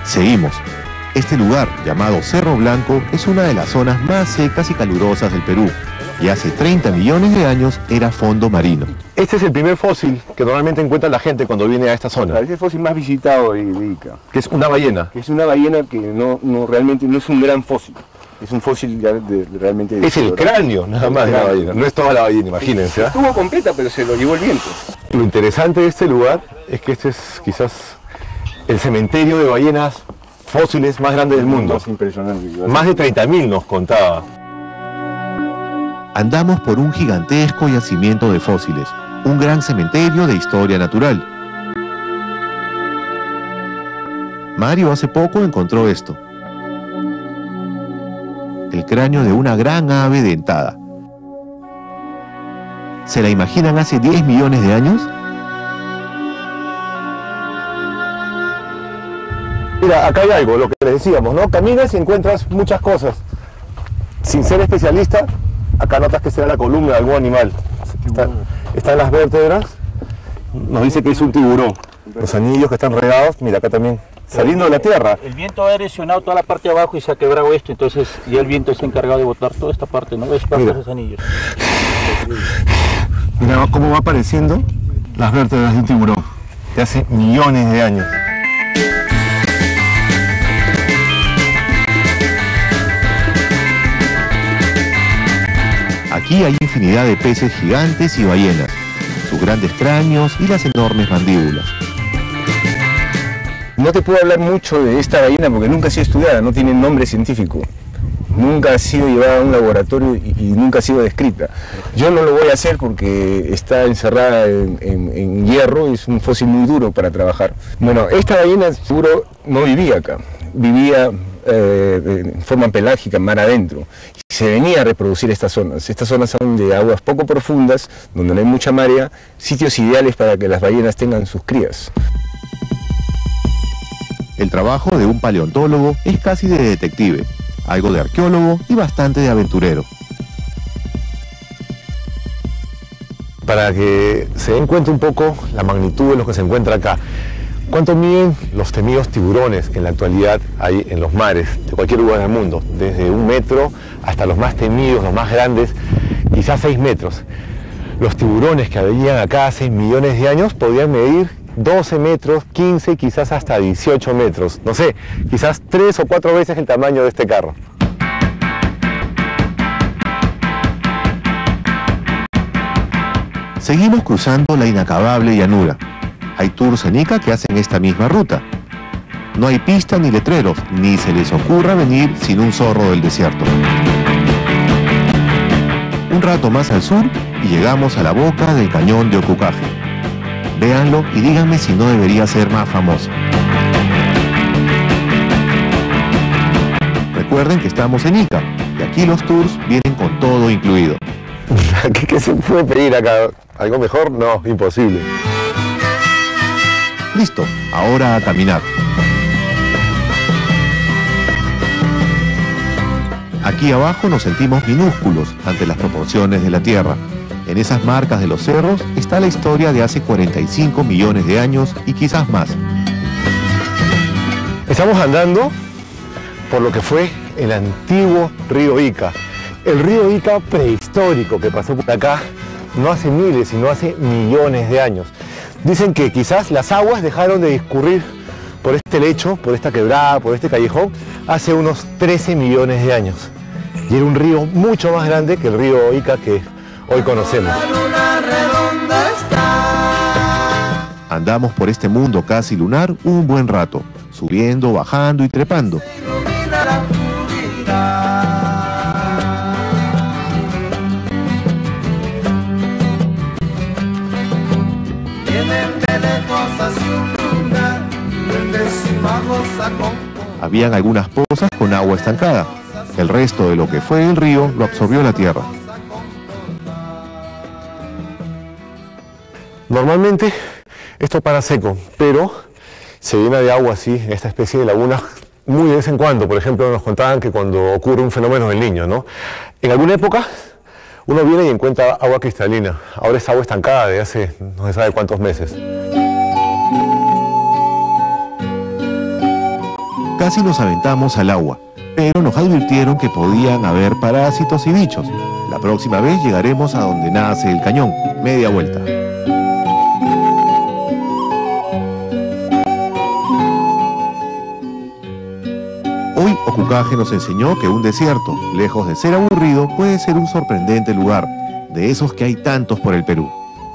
Seguimos. Este lugar, llamado Cerro Blanco, es una de las zonas más secas y calurosas del Perú, y hace 30 millones de años era fondo marino. Este es el primer fósil que normalmente encuentra la gente cuando viene a esta zona. Es el fósil más visitado de Ica. Que es una ballena. Que es una ballena que realmente no es un gran fósil. Es un fósil realmente... Es el cráneo nada más de la ballena, no es toda la ballena, imagínense. Estuvo completa, pero se lo llevó el viento. Lo interesante de este lugar es que este es quizás el cementerio de ballenas fósiles más grande del mundo. Más impresionante. Más de 30.000 nos contaba. Andamos por un gigantesco yacimiento de fósiles, un gran cementerio de historia natural. Mario hace poco encontró esto. El cráneo de una gran ave dentada. ¿Se la imaginan hace 10 millones de años? Mira, acá hay algo, lo que les decíamos, ¿no? Caminas y encuentras muchas cosas. Sin ser especialista, acá notas que será la columna de algún animal. Están las vértebras, nos dice que es un tiburón. Los anillos que están regados, mira acá también, saliendo de la tierra. El viento ha erosionado toda la parte de abajo y se ha quebrado esto, entonces ya el viento está encargado de botar toda esta parte, ¿no? Es parte de esos anillos. Mira cómo va apareciendo las vértebras de un tiburón, de hace millones de años. Aquí hay infinidad de peces gigantes y ballenas, sus grandes cráneos y las enormes mandíbulas. No te puedo hablar mucho de esta ballena porque nunca ha sido estudiada, no tiene nombre científico. Nunca ha sido llevada a un laboratorio y nunca ha sido descrita. Yo no lo voy a hacer porque está encerrada en hierro, es un fósil muy duro para trabajar. Bueno, esta ballena seguro no vivía acá, vivía en forma pelágica, mar adentro. Se venía a reproducir estas zonas. Estas zonas son de aguas poco profundas, donde no hay mucha marea, sitios ideales para que las ballenas tengan sus crías. El trabajo de un paleontólogo es casi de detective, algo de arqueólogo y bastante de aventurero. Para que se den cuenta un poco la magnitud de lo que se encuentra acá. ¿Cuánto miden los temidos tiburones que en la actualidad hay en los mares de cualquier lugar del mundo? Desde 1 metro hasta los más temidos, los más grandes, quizás 6 metros. Los tiburones que habían acá hace millones de años podían medir 12 metros, 15, quizás hasta 18 metros. No sé, quizás 3 o 4 veces el tamaño de este carro. Seguimos cruzando la inacabable llanura. Hay tours en Ica que hacen esta misma ruta. No hay pistas ni letreros, ni se les ocurra venir sin un zorro del desierto. Un rato más al sur y llegamos a la boca del cañón de Ocucaje. Véanlo y díganme si no debería ser más famoso. Recuerden que estamos en Ica y aquí los tours vienen con todo incluido. ¿Qué se puede pedir acá? ¿Algo mejor? No, imposible. Listo, ahora a caminar. Aquí abajo nos sentimos minúsculos ante las proporciones de la Tierra. En esas marcas de los cerros está la historia de hace 45 millones de años y quizás más. Estamos andando por lo que fue el antiguo río Ica. El río Ica prehistórico que pasó por acá no hace miles, sino hace millones de años. Dicen que quizás las aguas dejaron de discurrir por este lecho, por esta quebrada, por este callejón, hace unos 13 millones de años. Y era un río mucho más grande que el río Ica que hoy conocemos. Andamos por este mundo casi lunar un buen rato, subiendo, bajando y trepando. Habían algunas pozas con agua estancada. El resto de lo que fue el río lo absorbió la tierra. Normalmente esto para seco, pero se llena de agua así, en esta especie de lagunas, muy de vez en cuando. Por ejemplo, nos contaban que cuando ocurre un fenómeno del Niño, ¿no? En alguna época uno viene y encuentra agua cristalina. Ahora es agua estancada de hace no se sabe cuántos meses. Casi nos aventamos al agua, pero nos advirtieron que podían haber parásitos y bichos. La próxima vez llegaremos a donde nace el cañón, media vuelta. Hoy Ocucaje nos enseñó que un desierto, lejos de ser aburrido, puede ser un sorprendente lugar, de esos que hay tantos por el Perú.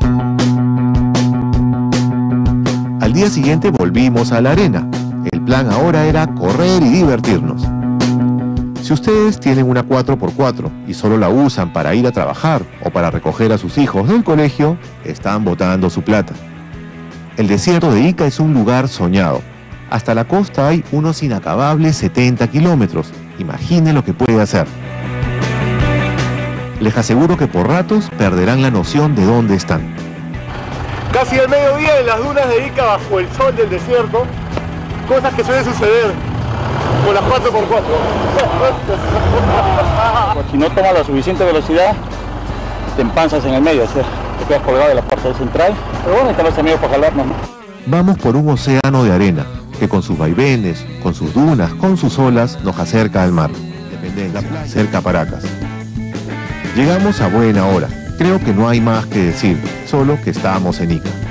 Al día siguiente volvimos a la arena. El plan ahora era correr y divertirnos. Si ustedes tienen una 4x4 y solo la usan para ir a trabajar o para recoger a sus hijos del colegio, están botando su plata. El desierto de Ica es un lugar soñado. Hasta la costa hay unos inacabables 70 kilómetros. Imaginen lo que puede hacer. Les aseguro que por ratos perderán la noción de dónde están. Casi al mediodía en las dunas de Ica bajo el sol del desierto, cosas que suelen suceder con las 4x4. Si no tomas la suficiente velocidad, te empanzas en el medio, o sea, te quedas colgado de la parte central. Pero bueno, están los amigos para jalarnos, ¿no? Vamos por un océano de arena, que con sus vaivenes, con sus dunas, con sus olas, nos acerca al mar. Independencia, cerca a Paracas. Llegamos a buena hora. Creo que no hay más que decir, solo que estamos en Ica.